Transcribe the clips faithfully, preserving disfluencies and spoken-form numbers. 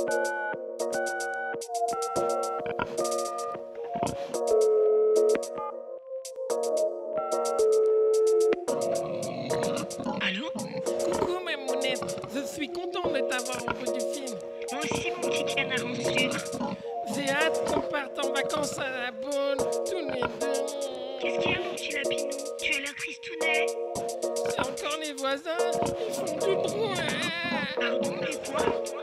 Allô? Coucou ma mounette, je suis content de t'avoir au bout du film. Moi aussi mon petit canard en sucre. J'ai hâte qu'on parte en vacances à la bonne, tous les deux. Qu'est-ce qu'il y a mon petit lapinou? Tu as l'air tristounet. C'est encore les voisins, ils font du bruit. Pardon, mais quoi?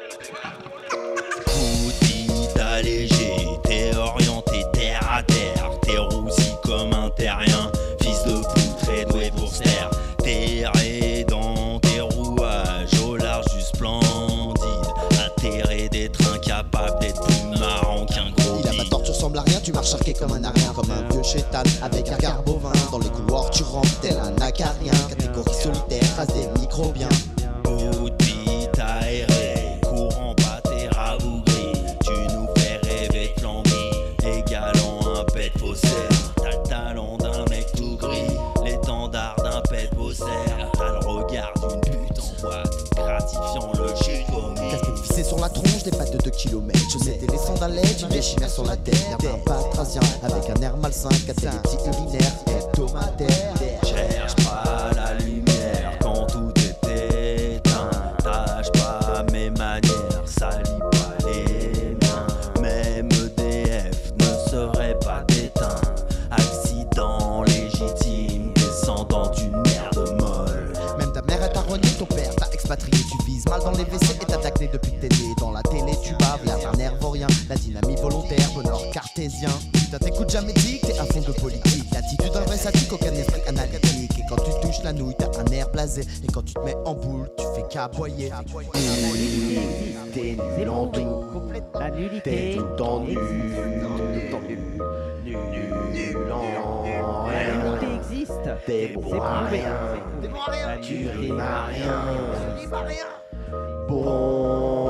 Petite allégé, t'es orienté terre à terre, t'es roussi comme un terrien, fils de poule très doué pour se taire, terré dans tes rouages, au large du splendide, atterré d'être incapable d'être plus marrant qu'un gros Il a pas tort, tu ressembles à rien, tu marches arqué comme un arien, comme un vieux chétan avec un quart bovin. Dans les couloirs tu rentres tel un acarien, catégorie solitaire, face des microbiens. Petite aérée, courant pas tes rabougris, tu nous fais rêver de flambi, égalant un pet faussaire. T'as le talent d'un mec tout gris, l'étendard d'un pet faussaire. T'as le regard d'une pute en boîte, gratifiant le chiffonier. Casquette vissée sur la tronche, des pattes de deux kilomètres. Je mettais les sandalettes, j'ai des chimères sur la tête. L'air d'un patrasien, avec un air malsain, casser les petits urinaires hebdomadaires. Cherche pas la lumière quand tout est éteint. Tâche pas mes manières, salis pas les miens. Même E D F ne serait pas déteint. Accident légitime, descendant d'une merde molle. Même ta mère est renié, ton père t'a expatrié. Tu vises mal dans les W C et t'as acné depuis que t'es né. Dans la télé tu baves, l'air d'un nervorien. La dynamie volontaire, bonheur cartésien. Putain t'écoutes jamais dit que t'es un fond de politique. L'attitude d'un vrai sadique, aucun esprit analytique. Et quand tu touches la nouille, t'as un air blasé. Et quand tu te mets en boule, tu fais qu'aboyer. T'es nul en tout, La t'es nullité. tout en nul, nul, nul en La rien, nullité existe. t'es bon C'est à prouvé. rien, La tu nullité. rimes à rien, bon